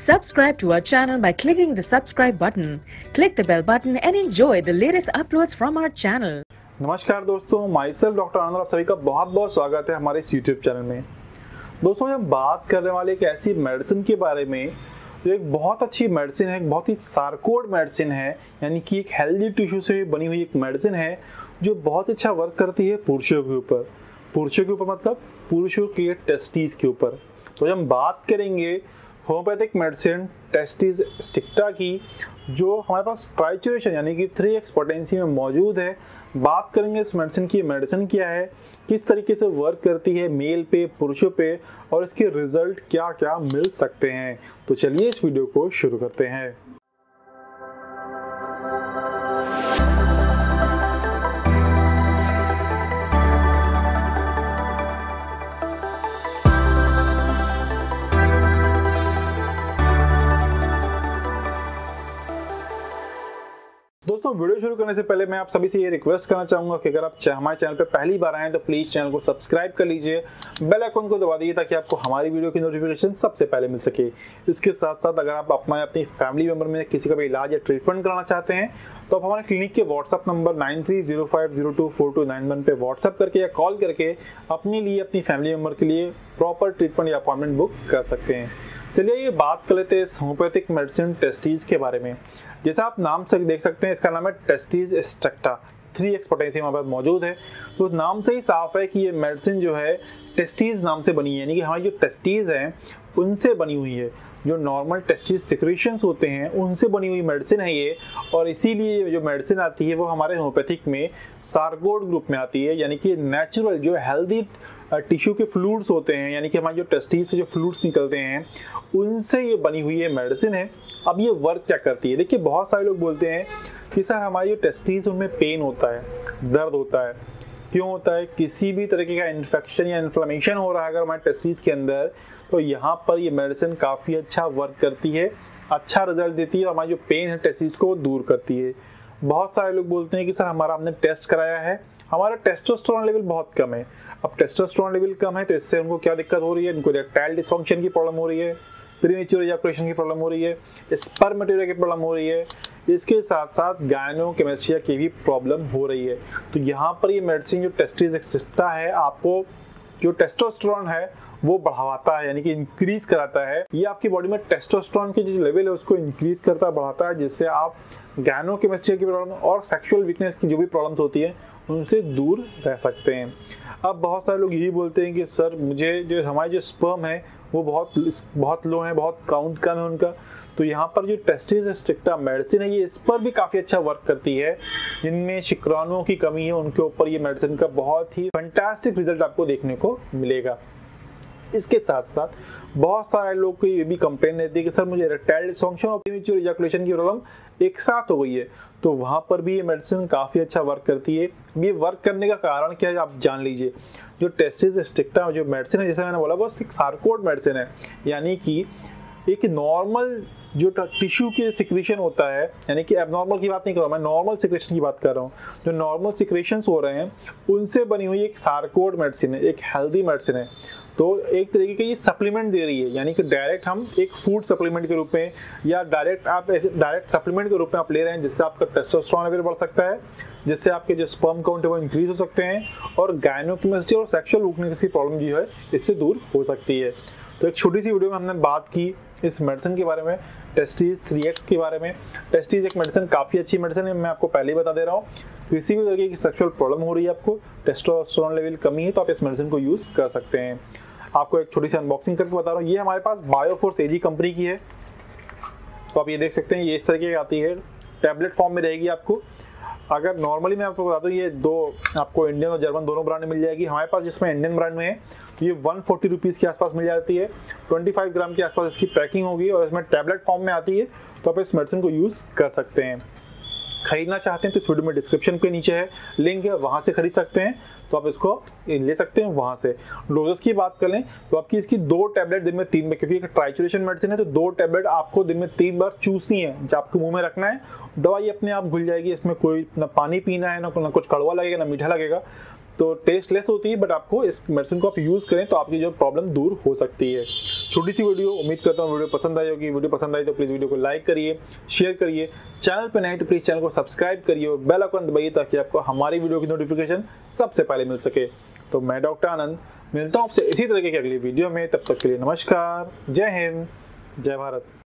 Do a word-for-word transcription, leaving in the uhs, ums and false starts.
Subscribe to our channel by clicking the subscribe button. Click the bell button and enjoy the latest uploads from our channel. नमस्कार दोस्तों, my self doctor आनंद, आप सभी का बहुत बहुत स्वागत है हमारे इस यूट्यूब चैनल में। दोस्तों, हम बात करने वाले एक ऐसी मेडिसिन के बारे में जो एक बहुत अच्छी मेडिसिन है, एक बहुत ही सार्कोड मेडिसिन है, यानी कि एक हेल्दी टिश्यू से बनी हुई एक मेडिसिन है जो बहुत अच्छा वर्क करती है पुरुषों के ऊपर। पुरुषों के ऊपर मतलब पुरुषों के टेस्टिस के ऊपर। तो जब हम बात करेंगे होम्योपैथिक मेडिसिन टेस्टिस स्टिक्टा की, जो हमारे पास ट्राइचुरेशन यानी कि थ्री एक्स पोटेंसी में मौजूद है, बात करेंगे इस मेडिसिन की। मेडिसिन क्या है, किस तरीके से वर्क करती है मेल पे, पुरुषों पे, और इसके रिजल्ट क्या क्या मिल सकते हैं। तो चलिए इस वीडियो को शुरू करते हैं। दोस्तों, वीडियो शुरू करने से पहले मैं आप सभी से ये रिक्वेस्ट करना चाहूंगा कि अगर आप हमारे चैनल पर पहली बार आए तो प्लीज चैनल को सब्सक्राइब कर लीजिए, बेल आइकन को दबा दीजिए ताकि आपको हमारी वीडियो की नोटिफिकेशन सबसे पहले मिल सके। इसके साथ साथ अगर आप अपना अपनी फैमिली मेंबर में किसी का भी इलाज या ट्रीटमेंट कराना चाहते हैं तो आप हमारे क्लिनिक के WhatsApp number nine three zero five zero two four two nine one पे व्हाट्सएप करके या कॉल करके अपने लिए, अपनी फैमिली मेंबर के लिए प्रॉपर ट्रीटमेंट या अपॉइंटमेंट बुक कर सकते हैं। चलिए ये बात कर लेते हैं इस होम्योपैथिक मेडिसिन टेस्टिस के बारे में। जैसा आप नाम से देख सकते हैं, इसका नाम है टेस्टिस स्टिक्टा। थ्री एक्स पोटेंसी हमारे पास मौजूद है, तो नाम से ही साफ है कि ये मेडिसिन जो है टेस्टिस नाम से बनी है, यानी कि हमारी जो टेस्टिस हैं उनसे बनी हुई है। जो नॉर्मल टेस्टिस सिक्रीशंस होते हैं उनसे बनी हुई मेडिसिन है ये, और इसीलिए जो मेडिसिन आती है वो हमारे होम्योपैथिक में सार्कोड ग्रुप में आती है, यानी कि नेचुरल जो हेल्दी टिश्यू के फ्लूइड्स होते हैं, यानी कि हमारे जो टेस्टिस से जो फ्लूइड्स निकलते हैं उनसे ये बनी हुई है मेडिसिन है। अब ये वर्क क्या करती है, देखिए बहुत सारे लोग बोलते हैं कि सर हमारी जो टेस्टिस उनमें पेन होता है, दर्द होता है। क्यों होता है? किसी भी तरीके का इन्फेक्शन या इन्फ्लेमेशन हो रहा है अगर हमारे टेस्टिस के अंदर, तो यहाँ पर ये मेडिसिन काफ़ी अच्छा वर्क करती है, अच्छा रिजल्ट देती है और हमारी जो पेन है टेस्टिस को दूर करती है। बहुत सारे लोग बोलते हैं कि सर हमारा हमने टेस्ट कराया है, हमारा टेस्टोस्टेरोन लेवल बहुत कम है। अब टेस्टोस्टेरोन लेवल कम है तो इससे उनको क्या दिक्कत हो रही है? उनको इरेक्टाइल डिसफंक्शन की प्रॉब्लम हो रही है, प्रीमेच्योर इजैकुलेशन की प्रॉब्लम हो रही है, स्पर्मेटोरिया की प्रॉब्लम हो रही है, इसके साथ साथ गायनोकेमेस्ट्रिया की भी प्रॉब्लम हो रही है। तो यहाँ पर ये मेडिसिन जो टेस्टिस स्टिक्टा है, आपको जो टेस्टोस्टेरोन है वो बढ़ाता है, यानी कि इंक्रीज कराता है। ये आपकी बॉडी में टेस्टोस्टेरोन की जो लेवल है उसको इंक्रीज करता बढ़ाता है, जिससे आप गायनोकेमेस्ट्रिया की प्रॉब्लम और सेक्सुअल वीकनेस की जो भी प्रॉब्लम्स होती है उनसे दूर रह सकते हैं। अब बहुत सारे लोग यही बोलते हैं कि सर मुझे जो हमारे जो स्पर्म है वो बहुत बहुत लो है, बहुत काउंट कम है उनका। तो यहाँ पर जो टेस्टिस स्टिक्टा मेडिसिन है ये इस पर भी काफ़ी अच्छा वर्क करती है। जिनमें शुक्राणुओं की कमी है उनके ऊपर ये मेडिसिन का बहुत ही फैंटास्टिक रिजल्ट आपको देखने को मिलेगा। इसके साथ साथ बहुत सारे लोग को ये भी कंप्लेन रहती है कि सर मुझे इरेक्टाइल डिसफंक्शन और प्रीमेच्योर इजैकुलेशन की प्रॉब्लम एक साथ हो गई है, तो वहाँ पर भी ये मेडिसिन काफ़ी अच्छा वर्क करती है। ये वर्क करने का कारण क्या है आप जान लीजिए। जो टेस्टिस स्टिक्टा जो मेडिसिन है, जैसे मैंने बोला, वो एक सार्कोड मेडिसिन है, यानी कि एक नॉर्मल जो टिश्यू के सिक्रीशन होता है, यानी कि एबनॉर्मल की बात नहीं कर रहा मैं, नॉर्मल सिक्रेशन की बात कर रहा हूँ। जो नॉर्मल सिक्रेशंस हो रहे हैं उनसे बनी हुई एक सार्कोड मेडिसिन है, एक हेल्दी मेडिसिन है। तो एक तरीके का ये सप्लीमेंट दे रही है, यानी कि डायरेक्ट हम एक फूड सप्लीमेंट के रूप में या डायरेक्ट आप ऐसे डायरेक्ट सप्लीमेंट के रूप में आप ले रहे हैं, जिससे आपका टेस्टोस्टेरोन लेवल बढ़ सकता है, जिससे आपके जो स्पर्म काउंट है वो इंक्रीज हो सकते हैं और गायनोकेमेस्ट्री और सेक्सुअल वीकनेस की प्रॉब्लम जो है इससे दूर हो सकती है। तो एक छोटी सी वीडियो में हमने बात की इस मेडिसिन के बारे में, टेस्टिस थ्री एक्स के बारे में। टेस्टिस एक मेडिसिन काफ़ी अच्छी मेडिसिन है, मैं आपको पहले ही बता दे रहा हूँ। किसी भी तरीके की सेक्सुअल प्रॉब्लम हो रही है, आपको टेस्टोस्टेरोन लेवल कमी है, तो आप इस मेडिसिन को यूज़ कर सकते हैं। आपको एक छोटी सी अनबॉक्सिंग करके बता रहा हूँ। ये हमारे पास बायोफोर्स एजी कंपनी की है, तो आप ये देख सकते हैं ये इस तरीके की आती है, टैबलेट फॉर्म में रहेगी आपको। अगर नॉर्मली मैं आपको बता दूँ, ये दो आपको इंडियन और जर्मन दोनों ब्रांड में मिल जाएगी। हमारे पास जिसमें इंडियन ब्रांड में है तो ये वन फोर्टी रुपीज़ के आसपास मिल जाती है, ट्वेंटी फाइव ग्राम के आसपास इसकी पैकिंग होगी और इसमें टैबलेट फॉर्म में आती है, तो आप इस मेडिसिन को यूज़ कर सकते हैं। खरीदना चाहते हैं तो इस वीडियो में डिस्क्रिप्शन पे नीचे है लिंक है, वहाँ से खरीद सकते हैं, तो आप इसको ले सकते हैं वहाँ से। डोजेस की बात करें तो आपकी इसकी दो टैबलेट दिन में तीन बार, क्योंकि एक ट्राइचुरेशन मेडिसिन है तो दो टैबलेट आपको दिन में तीन बार चूसनी है, जब आपको मुंह में रखना है, दवाई अपने आप घुल जाएगी। इसमें कोई ना पानी पीना है, ना कुछ कड़वा लगेगा ना मीठा लगेगा। तो टेस्टलेस होती है, बट आपको इस मेडिसिन को आप यूज़ करें तो आपकी जो प्रॉब्लम दूर हो सकती है। छोटी सी वीडियो, उम्मीद करता हूँ वीडियो पसंद आई होगी। वीडियो पसंद आई तो प्लीज़ वीडियो को लाइक करिए, शेयर करिए। चैनल पर नए तो प्लीज़ चैनल को सब्सक्राइब करिए और बेल आइकन दबाइए ताकि आपको हमारी वीडियो की नोटिफिकेशन सबसे पहले मिल सके। तो मैं डॉक्टर आनंद मिलता हूँ आपसे इसी तरीके की अगली वीडियो में। तब तक के लिए नमस्कार, जय हिंद, जय भारत।